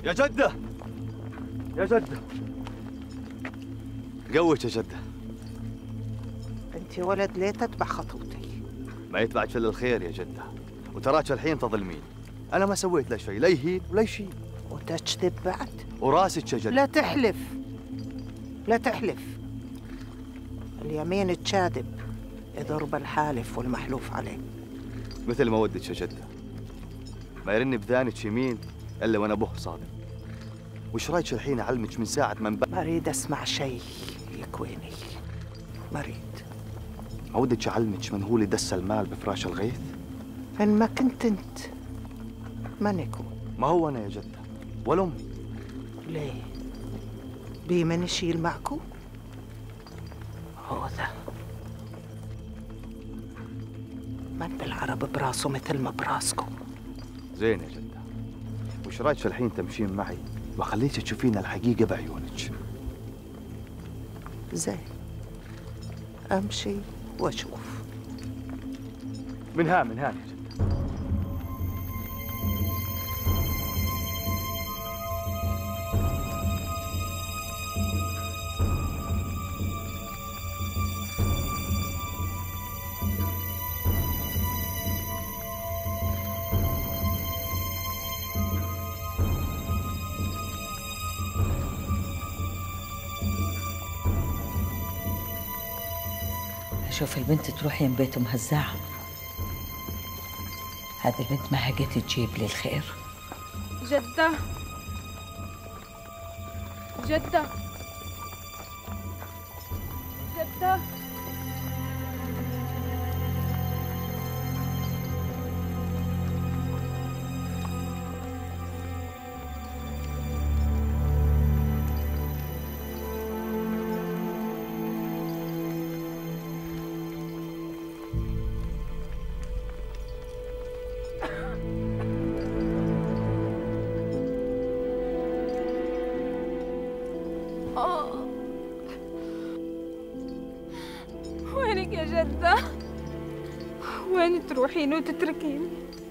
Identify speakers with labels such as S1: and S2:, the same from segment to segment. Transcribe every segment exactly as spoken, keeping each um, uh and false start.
S1: يا جدة يا جدة قوش يا جدة.
S2: انت ولد ليه تتبع خطوتي؟
S1: ما يتبعك الا الخير يا جدة، وتراك الحين تظلمين. انا ما سويت لا شيء، لا يهين ولا يشين.
S2: وتكذب بعد؟
S1: وراسك يا جدة.
S2: لا تحلف لا تحلف، اليمين الكاذب يضرب الحالف والمحلوف عليه.
S1: مثل ما ودك يا جدة، ما يرن بذانك يمين الا وانا ابوه صادق. وش رايك الحين اعلمك من ساعة ما انبقى؟
S2: ما اريد اسمع شيء يكويني، ما اريد.
S1: ما ودك اعلمك من هو اللي دس المال بفراش الغيث؟
S2: ان ما كنت انت من يكون؟
S1: ما هو انا يا جدة ولا امي.
S2: ليه؟ بي من يشيل معكو؟ هو ذا من بالعرب براسه مثل ما براسكم.
S1: زين يا جدة، وش رايك الحين تمشين معي واخليك تشوفين الحقيقة بعيونك؟
S2: زين، امشي واشوف.
S1: من ها من ها يا جدة.
S3: شوف البنت تروح يم بيت مهزعة، هذه البنت ما حقت تجيب لي الخير.
S4: جدة جدة جدة وينك يا جدة؟ وين تروحين وتتركيني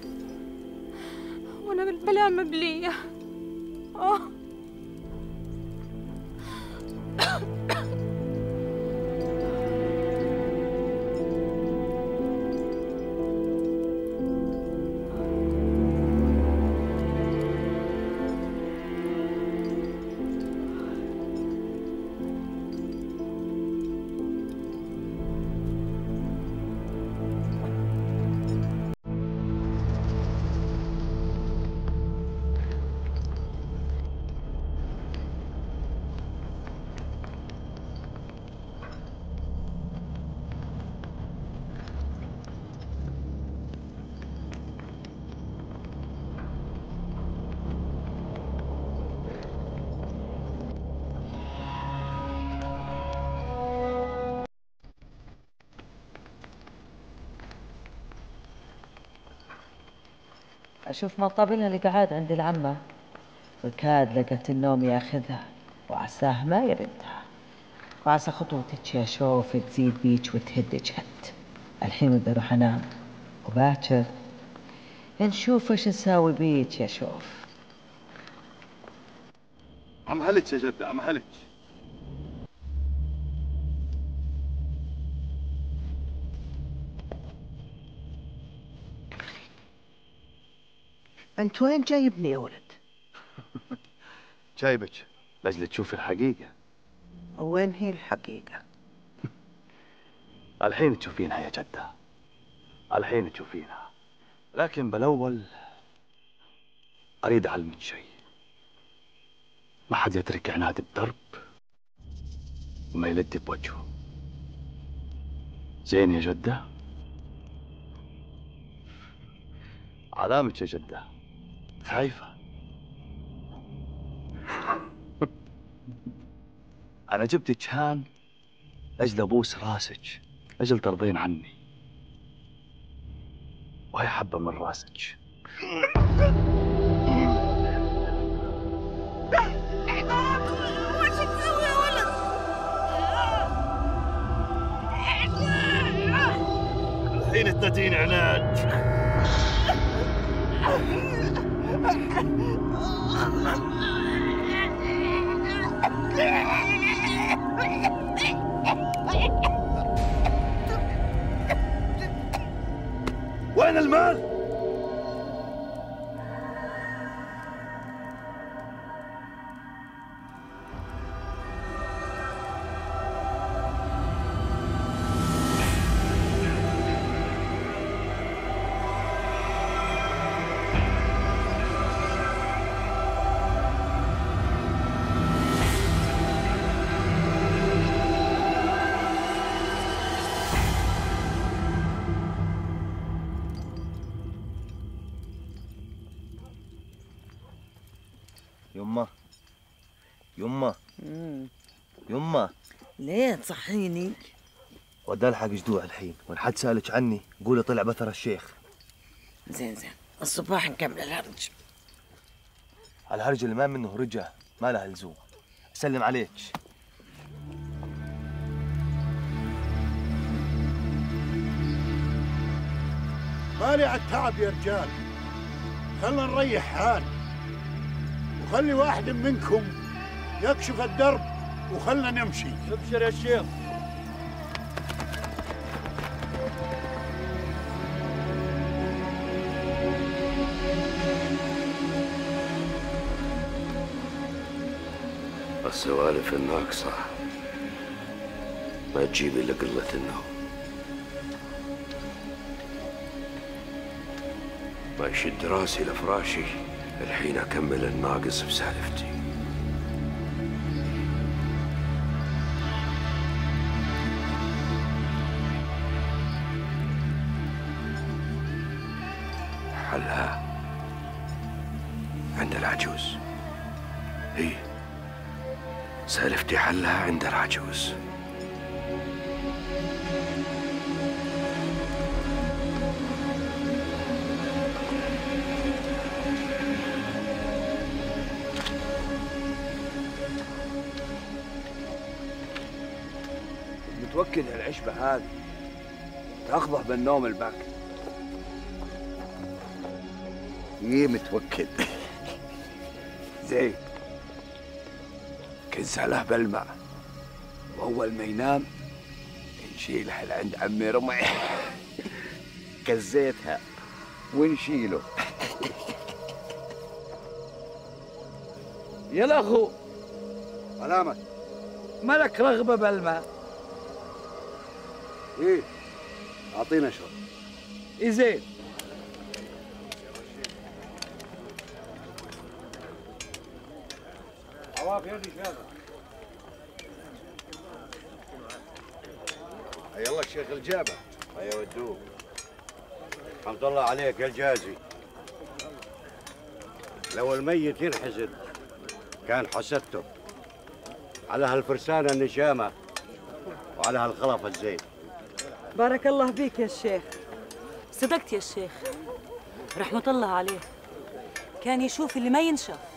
S4: وانا بالبلا مبلية؟ اه
S3: أشوف مطابلها اللي قاعد عند العمة، وكاد لقت النوم ياخذها وعساه ما يردها، وعسى خطوتك يا شوف تزيد بيك وتهدك هد. الحين بدي أروح أنام، وباكر نشوف وش نساوي بيك يا شوف.
S1: عم هلك يا جدة، عم هلك.
S2: انت وين جايبني يا ولد؟
S1: جايبك لاجل تشوفي الحقيقة.
S2: وين هي الحقيقة؟
S1: الحين تشوفينها يا جدة، الحين تشوفينها، لكن بالأول أريد أعلمك شيء. ما حد يترك عناد الدرب وما يلد بوجهه. زين يا جدة؟ علامك يا جدة، خايفة. أنا جبتك هان لأجل أبوس راسك، لأجل ترضين عني، وهي حبة من راسك.
S4: وش تسوي يا ولد؟
S1: الحين تنادين عناد. وين المال؟ يمه يمه يمه
S3: ليه تصحيني؟
S1: ودي الحق جدوع الحين، وان حد سالك عني قولي طلع بثر الشيخ.
S3: زين زين، الصباح نكمل الهرج.
S1: الهرج اللي ما منه رجع ما له لزوم. اسلم عليك.
S5: مالي على التعب يا رجال، خلنا نريح حال وخلي واحد منكم يكشف الدرب وخلنا نمشي.
S1: ابشر يا شيخ.
S6: السوالف الناقصة ما تجيب إلا قلة النوم. ما يشد راسي لفراشي الحين أكمل الناقص بسالفتي. حلها عند العجوز. هي سالفتي حلها عند العجوز.
S7: متوكل هالعشبة هذه تاخذه بالنوم الباكر.
S5: ايه متوكل.
S7: زين، كنسى له بالماء، واول ما ينام نشيلها لعند عمي رمي.
S5: كزيتها ونشيله.
S7: يا الاخو
S5: علامك
S7: ملك رغبة بالماء؟
S5: ايه اعطينا شرب.
S7: إيه زين.
S5: عواف يا شباب.
S8: حي الله الشيخ الجابة. هيا ودوه. حمد الله عليك يا الجازي. لو الميت ينحزن كان حسدته على هالفرسانة النشامة وعلى هالخلف الزين.
S9: بارك الله فيك يا الشيخ. صدقت يا الشيخ، رحمة الله عليه، كان يشوف اللي ما ينشاف.